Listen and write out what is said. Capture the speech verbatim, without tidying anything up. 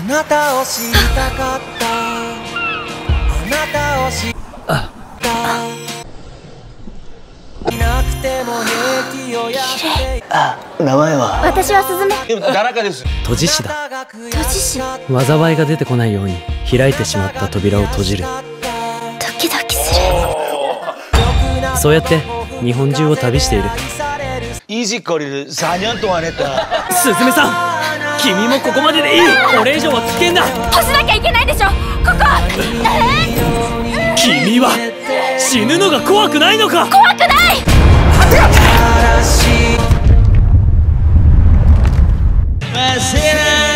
なたを知りたかったあなたを知ったいなくても平気をやってあ、名前は私はスズメ。 でも田中です。 閉じ師だ。 閉じ師。 災いが出てこないように開いてしまった扉を閉じる。 ドキドキする。 そうやって日本中を旅している。 이직거리를 사 년 동안 했다. スズメさん、君もここまででいい。これ以上は危険だ。 干しなきゃいけないでしょ、ここ。 君は死ぬのが怖くないのか。 怖くない。 新しい